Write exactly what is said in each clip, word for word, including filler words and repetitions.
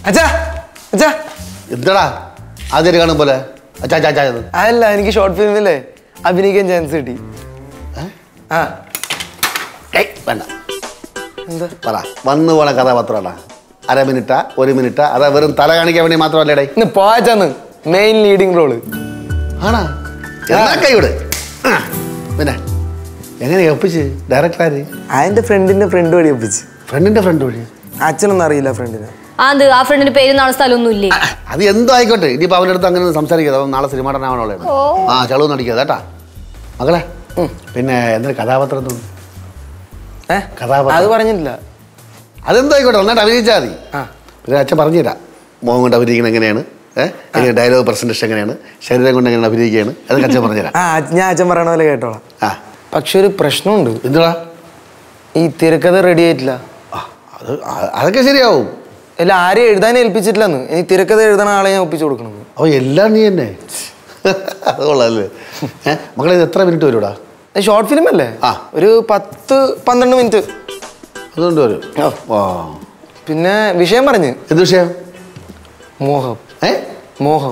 അച്ഛാ അച്ഛാ എന്താടാ ആദ്യം കാണും പോലെ അച്ഛാ അച്ഛാ അതല്ല എനിക്ക് ഷോർട്ട് ഫിലിമില്ലേ അഭിനയിക്കാൻ ചാൻസ് കിട്ടി. ആ വേണ്ട എന്താ പറ വന്നു പോണ കഥാപാത്രമാടാ. അര മിനിറ്റാ ഒരു മിനിറ്റാ അതാ വെറും തല കാണിക്കാൻ വേണ്ടി മാത്രമല്ലേടേ ഇന്ന് പോയച്ചാന്ന് മെയിൻ ലീഡിങ് റോള് ആണാ എന്നാ കൈവിടെ. പിന്നെ എങ്ങനെ ഒപ്പിച്ച് ഡയറക്ടറാര്? അതിന്റെ ഫ്രണ്ടിന്റെ ഫ്രണ്ട് വഴി ഒപ്പിച്ച്. ഫ്രണ്ടിന്റെ ഫ്രണ്ട് വഴി? അച്ഛനൊന്നും അറിയില്ല ഫ്രണ്ടിന്. അത് ആ ഫ്രണ്ടിന്റെ പേര് നാളെ സ്ഥലമൊന്നും ഇല്ലേ? അത് എന്തോ ആയിക്കോട്ടെ. ഇനിയിപ്പോ അവൻ്റെ അടുത്ത് അങ്ങനെ സംസാരിക്കാതെ നാളെ സിനിമ നടനാവണുള്ളത്. ആ ചളവ് നടിക്കാതെ കേട്ടാ മകളെ. പിന്നെ എന്തൊരു കഥാപാത്രം തോന്നുന്നു? ഏഹ് കഥാപാത്രം അത് പറഞ്ഞിട്ടില്ല. അതെന്തോ ആയിക്കോട്ടെ നന്നായിട്ട് അഭിനയിച്ചാൽ മതി. പിന്നെ അച്ഛൻ പറഞ്ഞുതരാം മോഹം കൊണ്ട് അഭിനയിക്കണം എങ്ങനെയാണ്, ഏഹ് ഡയലോഗ് പ്രസന്റേഷൻ എങ്ങനെയാണ്, ശരീരം കൊണ്ട് എങ്ങനെ അഭിനയിക്കുകയാണ്, അതൊക്കെ അച്ഛൻ പറഞ്ഞുതരാം. ആ ഞാൻ അച്ഛൻ പറയണ പോലെ കേട്ടോളാം. ആ പക്ഷെ ഒരു പ്രശ്നമുണ്ട്. എന്തുവാ? ഈ തിരക്കഥ റെഡി ആയിട്ടില്ല. അത് അതൊക്കെ ശരിയാവും. അല്ല ആരും എഴുതാനും ഏൽപ്പിച്ചിട്ടില്ലെന്ന്. ഇനി തിരക്കഥ എഴുതണ ആളെ ഞാൻ ഒപ്പിച്ചു കൊടുക്കണം. ഓ എല്ലാം നീ തന്നെ. അത് കൊള്ളാല്ലേ. ഏഹ് മക്കളെ ഇത് എത്ര മിനിറ്റ് വരൂടാ? ഷോർട്ട് ഫിലിം അല്ലേ? ആ ഒരു പത്ത് പന്ത്രണ്ട് മിനിറ്റ് അതുകൊണ്ട് വരും. ഓ പിന്നെ വിഷയം പറഞ്ഞ്. എന്ത് വിഷയം? മോഹം. ഏ മോഹം.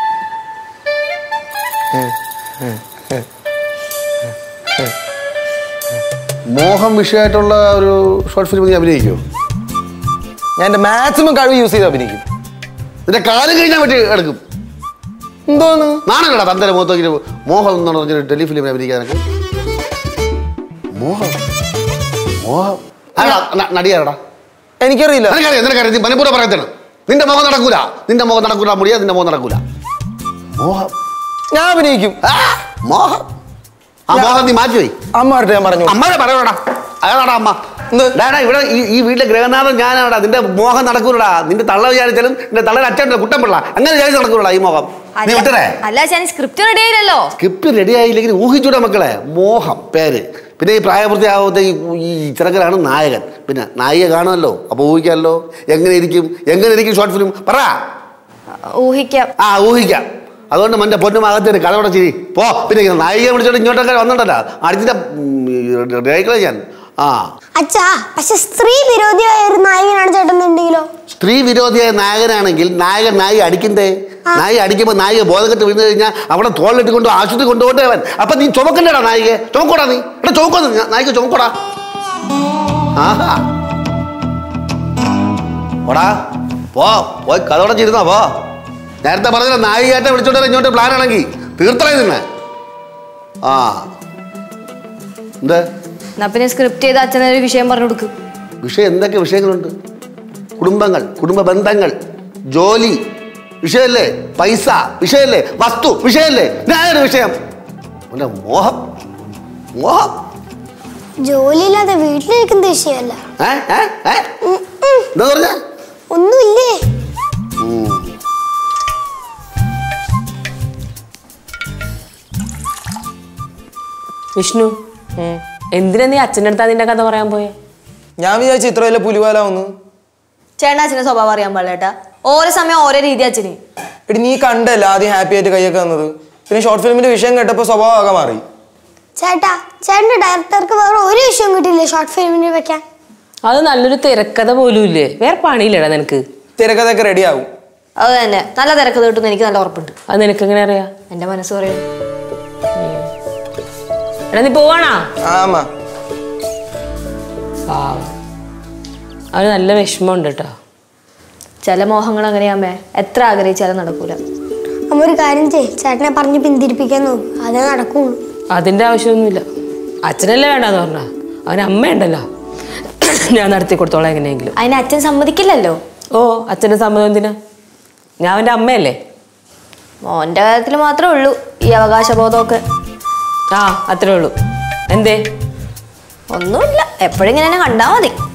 മോഹം വിഷയമായിട്ടുള്ള ഒരു ഷോർട്ട് ഫിലിം നീ അഭിനയിക്കുമോ? ഞാൻ എൻ്റെ മാക്സിമം കഴിവ് യൂസ് ചെയ്ത് അഭിനയിക്കും. നിന്റെ കാലം കഴിഞ്ഞാൽ പറ്റി എടുക്കും. എന്തോന്ന് നാണല്ലടാ തന്തര മുഖത്ത് നോക്കി മോഹം എന്ന് പറഞ്ഞൊരു ടെലിഫിലിമിൽ അഭിനയിക്കാനൊക്കെ. മോഹം മോഹം നടിയാടാ? എനിക്കറിയില്ല. നിനക്കറിയാം നിനക്കറിയാം. നീ മനഃപൂർവ്വം പറയത്താണ്. നിന്റെ മുഖം നടക്കൂല, നിന്റെ മുഖം നടക്കൂല, മുടിയാ നിന്റെ മുഖം നടക്കൂല. മോഹം ഞാൻ അഭിനയിക്കും. മോഹം ആ മോഹം നീ മാറ്റി പോയി. അമ്മ ഞാൻ പറഞ്ഞു. അമ്മയെ പറയണടാ. അതാടാ അമ്മ. ഡാടാ ഇവിടെ ഈ ഈ വീട്ടിലെ ഗ്രഹനാഥൻ ഞാനാടാ. നിന്റെ മോഹം നടക്കൂലടാ. നിന്റെ തള്ള വിചാരിച്ചാലും നിന്റെ തള്ളയുടെ അച്ഛൻ്റെ കുട്ടമ്പിള്ള അങ്ങനെ വിചാരിച്ച് നടക്കൂലടാ ഈ മോഹം. നീ വിട്ടേ. അല്ല സ്ക്രിപ്റ്റ് റെഡി ആയില്ലല്ലോ. സ്ക്രിപ്റ്റ് റെഡി ആയില്ലെങ്കിൽ ഊഹിച്ചൂടെ മക്കളെ. മോഹം പേര്. പിന്നെ ഈ പ്രായപൂർത്തിയാവാത്ത ഈ ഈ ചെറുക്കനാണ് നായകൻ. പിന്നെ നായിക കാണുമല്ലോ, അപ്പൊ ഊഹിക്കാമല്ലോ. എങ്ങനെ ഇരിക്കും എങ്ങനെ ഇരിക്കും ഷോർട്ട് ഫിലിം പറ. ഊഹിക്കാം. ആ ഊഹിക്കാം. അതുകൊണ്ട് മൻ്റെ പൊന്നും അകത്തേക്ക് കഥയോടെ ചിരി പോ. പിന്നെ നായിക വിളിച്ചോണ്ട് ഇങ്ങോട്ടൊക്കെ വന്നിട്ടല്ല അടുത്തിൻ്റെ ഡയറക്ടറെ ഞാൻ. ആ അച്ഛാ പക്ഷെ സ്ത്രീ വിരോധിയായ ഒരു നായകനാണ് ചേട്ടന്നുണ്ടെങ്കിലോ? സ്ത്രീ വിരോധിയായ നായകനാണെങ്കിൽ നായകൻ നായിക അടിക്കണ്ടേ? നായിക അടിക്കുമ്പോൾ നായിക ബോധക്കെട്ട് വീണ് കഴിഞ്ഞാൽ അവിടെ തോളിലിട്ട് കൊണ്ട് ആശുപത്രി കൊണ്ടുപോകണ്ടേ അവൻ. അപ്പൊ നീ ചുമക്കണ്ടേടാ നായികയെ. ചുമക്കോടാ നീ. എടാ ചുമക്കോന്ന് നായിക ചുമക്കോടാ. ആഹാ ഓടാ പോ പോയി കഥയോടെ ചിരുന്നാ പോ. നേരത്തെ പറഞ്ഞ നായികയായിട്ട് വിളിച്ചോണ്ട് ഇങ്ങോട്ട് പ്ലാൻ ആണെങ്കിൽ തീർത്തളേ നിന്നെ. ആ എന്താ പിന്നെ സ്ക്രിപ്റ്റ് ചെയ്ത് അച്ഛനൊരു വിഷയം പറഞ്ഞു കൊടുക്കും. വിഷയം എന്തൊക്കെ വിഷയങ്ങളുണ്ട്? കുടുംബങ്ങൾ, കുടുംബ ബന്ധങ്ങൾ, ജോലി വിഷയല്ലേ, പൈസ വിഷയല്ലേ, വസ്തു വിഷയല്ലേ, ഞാനൊരു വിഷയം. മോഹം മോഹം ജോലിയില്ലാതെ വീട്ടിലിരിക്കുന്ന വിഷയമല്ല. എന്താ പറഞ്ഞ ഒന്നുമില്ലേ? വിഷ്ണു എന്തിനാ നീ അച്ഛൻ്റെ അടുത്ത് അതിന്റെ കഥ പറയാൻ പോയെ? ഞാൻ വിചാരിച്ചു ഇത്ര വലിയ പുലിവാലാവുന്നു. ചേട്ടൻ അച്ഛൻ്റെ സ്വഭാവം അറിയാൻ പാടില്ലേട്ടാ. ഓരോ സമയം ഓരോ രീതി അച്ഛന്. എടി നീ കണ്ടല്ല ആദ്യം ഹാപ്പി ആയിട്ട് കൈയൊക്കെ വന്നത്. പിന്നെ ഷോർട്ട് ഫിലിമിന്റെ വിഷയം കേട്ടപ്പോൾ സ്വഭാവം ആകെ മാറി. ചേട്ടാ ചേട്ടന്റെ ഡയറക്ടർക്ക് വേറെ ഒരു വിഷയം കിട്ടിയില്ലേ ഷോർട്ട് ഫിലിമിന് വെക്കാൻ? അത് നല്ലൊരു തിരക്കഥ പോലും ഇല്ലേ? വേറെ പണിയില്ലടാ നിനക്ക്. തിരക്കഥയൊക്കെ റെഡി ആവും. അത് തന്നെ നല്ല തിരക്കഥ കിട്ടും എനിക്ക് നല്ല ഉറപ്പുണ്ട്. അത് നിനക്ക് എങ്ങനെ അറിയാം? എന്റെ മനസ്സ് പറയും. എടാ നീ പോവാണോ? അവന് നല്ല വിഷമമുണ്ട് കേട്ടോ. ചില മോഹങ്ങൾ അങ്ങനെയാമേ എത്ര ആഗ്രഹിച്ചാലും നടക്കൂല. അമ്മ ഒരു കാര്യം ചെയ്യ്, ചേട്ടനെ പറഞ്ഞ് പിന്തിരിപ്പിക്കാൻ നോക്കും, അതേ നടക്കുള്ളൂ. അതിന്റെ ആവശ്യമൊന്നുമില്ല. അച്ഛനല്ലേ വേണ്ടെന്ന് പറഞ്ഞാ അവന് അമ്മയുണ്ടല്ലോ, ഞാൻ നടത്തി കൊടുത്തോളാം എങ്ങനെയെങ്കിലും. അതിന് അച്ഛൻ സമ്മതിക്കില്ലല്ലോ. ഓ അച്ഛൻ്റെ സമ്മതം എന്തിനാ? ഞാൻ അവൻ്റെ അമ്മയല്ലേ. മോന്റെ കാര്യത്തിൽ മാത്രമേ ഉള്ളൂ ഈ അവകാശബോധമൊക്കെ. ആ അത്രേ ഉള്ളൂ. എന്തേ? ഒന്നുമില്ല, എപ്പോഴും ഇങ്ങനെ കണ്ടാ മതി.